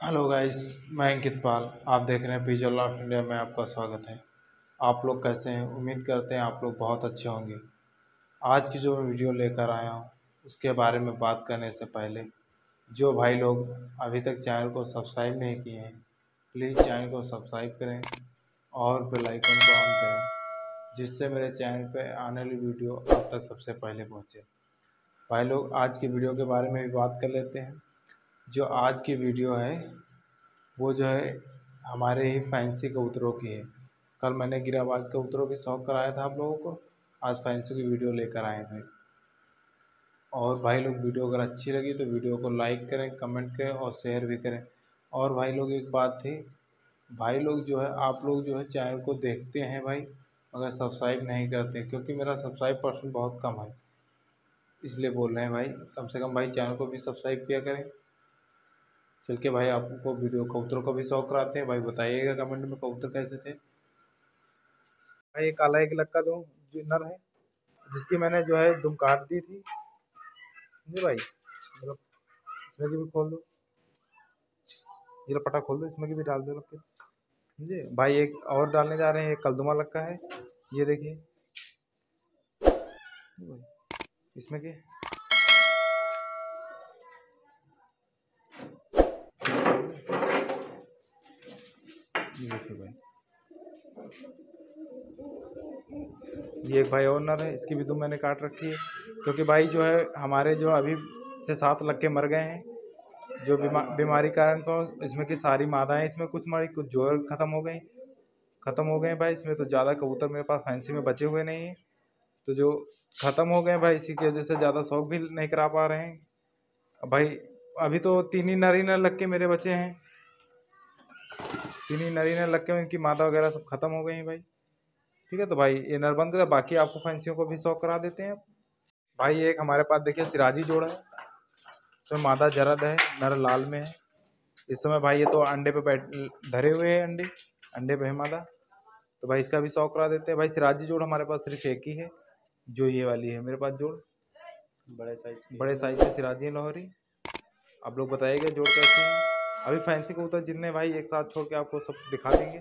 Hello guys, मैं अंकित पाल। आप देख रहे हैं पिजल ऑफ इंडिया में। आपका स्वागत है। आप लोग कैसे हैं? उम्मीद करते हैं आप लोग बहुत अच्छे होंगे। आज की जो मैं वीडियो लेकर आया हूँ उसके बारे में बात करने से पहले जो भाई लोग अभी तक चैनल को सब्सक्राइब नहीं किए हैं, प्लीज़ चैनल को सब्सक्राइब करें और बेल आइकन को ऑन करें, जिससे मेरे चैनल पर आने वाली वीडियो आप तक सबसे पहले पहुँचे। भाई लोग, आज की वीडियो के बारे में भी बात कर लेते हैं। जो आज की वीडियो है वो जो है हमारे ही फैंसी कबूतरों की है। कल मैंने गिराबाज कबूतरों की शौक कराया था आप लोगों को, आज फैंसी की वीडियो लेकर आए थे। और भाई लोग, वीडियो अगर अच्छी लगी तो वीडियो को लाइक करें, कमेंट करें और शेयर भी करें। और भाई लोग, एक बात थी, भाई लोग जो है आप लोग जो है चैनल को देखते हैं भाई, मगर सब्सक्राइब नहीं करते, क्योंकि मेरा सब्सक्राइब पर्सन बहुत कम है, इसलिए बोल रहे हैं भाई कम से कम भाई चैनल को भी सब्सक्राइब किया करें। चल के भाई आपको वीडियो कबूतरों का भी शौक कराते हैं। भाई बताइएगा कमेंट में कबूतर कैसे थे। भाई ये काला एक लक्का दो जो नर है, जिसकी मैंने जो है दुम काट दी थी। समझे भाई? मतलब इसमें की भी खोल दो, ये पटा खोल दो, इसमें की भी डाल दो लक्के। समझे भाई? एक और डालने जा रहे हैं, एक कलदुमा लक्का है, ये देखिए इसमें के। ये देखिए भाई, ये एक भाई और नर है, इसकी भी दुम मैंने काट रखी है, क्योंकि भाई जो है हमारे जो अभी से 7 लक्के मर गए हैं जो बीमारी कारण। को इसमें की सारी मादाएं इसमें कुछ मरी, कुछ जोर ख़त्म हो गए भाई। इसमें तो ज़्यादा कबूतर मेरे पास फैंसी में बचे हुए नहीं हैं, तो जो ख़त्म हो गए भाई, इसी की वजह से ज़्यादा शौक भी नहीं करा पा रहे हैं। अब भाई अभी तो 3 ही नर लग के मेरे बचे हैं, 3 ही नर लग के इनकी मादा वगैरह सब खत्म हो गई हैं भाई। ठीक है, तो भाई ये नर बंद कर, बाकी आपको फैंसियों को भी शौक करा देते हैं। भाई एक हमारे पास देखिए सिराजी जोड़ा है, इसमें मादा जरद है, नर लाल में है। इस समय भाई ये तो अंडे पे बैठ धरे हुए हैं, अंडे पे है मादा, तो भाई इसका भी शौक करा देते हैं। भाई सिराजी जोड़ हमारे पास सिर्फ एक ही है, जो ये वाली है मेरे पास जोड़, बड़े साइज की सिराजी है लाहौरी। आप लोग बताइएगा जोड़ कैसे है। अभी फैंसी कबूतर जितने भाई एक साथ छोड़ के आपको सब दिखा देंगे,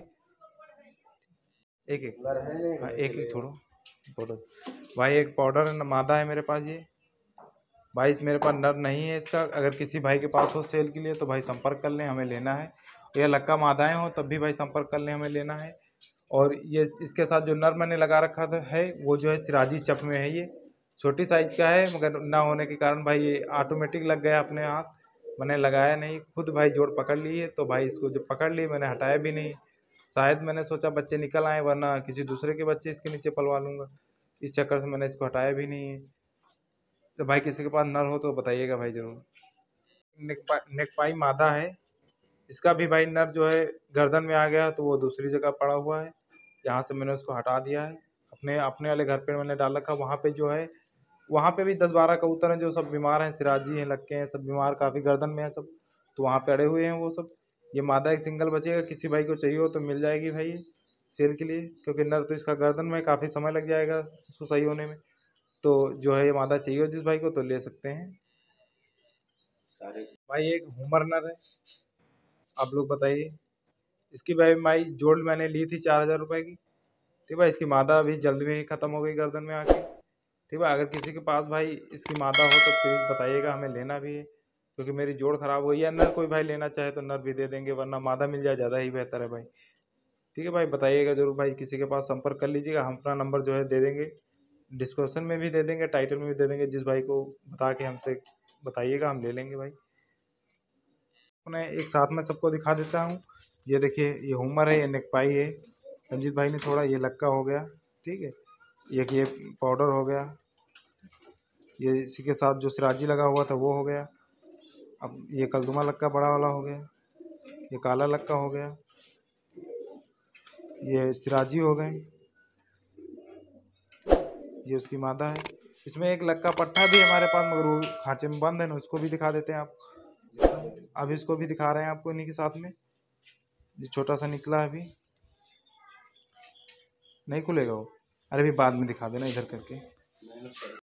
एक एक। हाँ, एक एक छोड़ो पाउडर। भाई एक पाउडर मादा है मेरे पास ये। भाई मेरे पास नर नहीं है इसका, अगर किसी भाई के पास हो सेल के लिए तो भाई संपर्क कर लें, हमें लेना है। या लक्का मादाएं हो तब भी भाई संपर्क कर लें, हमें लेना है। और ये इसके साथ जो नर मैंने लगा रखा था है वो जो है सिराजी चप में है। ये छोटी साइज का है, मगर ना होने के कारण भाई ये ऑटोमेटिक लग गया अपने हाथ, मैंने लगाया नहीं, खुद भाई जोड़ पकड़ ली है। तो भाई इसको जो पकड़ ली मैंने हटाया भी नहीं, शायद मैंने सोचा बच्चे निकल आए, वरना किसी दूसरे के बच्चे इसके नीचे पलवा लूँगा, इस चक्कर से मैंने इसको हटाया भी नहीं है। तो भाई किसी के पास नर हो तो बताइएगा भाई ज़रूर। नेकपाई मादा है, इसका भी भाई नर जो है गर्दन में आ गया, तो वो दूसरी जगह पड़ा हुआ है, यहाँ से मैंने उसको हटा दिया है। अपने अपने वाले घर पे मैंने डाल रखा, वहाँ पे जो है वहाँ पे भी 10-12 कबूतर हैं जो सब बीमार हैं, सिराजी हैं, लक्के हैं, सब बीमार, काफ़ी गर्दन में है सब, तो वहाँ पे अड़े हुए हैं वो सब। ये मादा एक सिंगल बचेगा, किसी भाई को चाहिए हो तो मिल जाएगी भाई सेल के लिए, क्योंकि नर तो इसका गर्दन में काफ़ी समय लग जाएगा उसको सही होने में। तो जो है ये मादा चाहिए हो जिस भाई को तो ले सकते हैं सारे। भाई एक हुमर नर है, आप लोग बताइए। इसकी भाई जोड़ मैंने ली थी 4,000 रुपये की। ठीक है, इसकी मादा अभी जल्द में ही ख़त्म हो गई गर्दन में आके। ठीक है, अगर किसी के पास भाई इसकी मादा हो तो प्लीज़ बताइएगा, हमें लेना भी है, क्योंकि मेरी जोड़ ख़राब हुई है। नर कोई भाई लेना चाहे तो नर भी दे देंगे, वरना मादा मिल जाए ज़्यादा ही बेहतर है भाई। ठीक है भाई, बताइएगा ज़रूर भाई, किसी के पास संपर्क कर लीजिएगा, हम अपना नंबर जो है दे देंगे, डिस्क्रिप्शन में भी दे देंगे, टाइटल में भी दे देंगे, जिस भाई को बता के हमसे बताइएगा, हम ले लेंगे भाई। अपने एक साथ में सबको दिखा देता हूँ। ये देखिए, ये हुमर है, ये नेकपाई है, रंजीत भाई ने थोड़ा, ये लक्का हो गया। ठीक है, ये पाउडर हो गया, ये इसी के साथ जो सिराजी लगा हुआ था वो हो गया। अब ये कलदुमा लक्का बड़ा वाला हो गया, ये काला लक्का हो गया, ये सिराजी हो गए, ये उसकी मादा है। इसमें एक लक्का पट्टा भी हमारे पास, मगर वो खांचे में बंद है ना, उसको भी दिखा देते हैं आप। अभी इसको भी दिखा रहे हैं आपको इन्हीं के साथ में, ये छोटा सा निकला है, अभी नहीं खुलेगा वो। अरे भी बाद में दिखा देना इधर करके।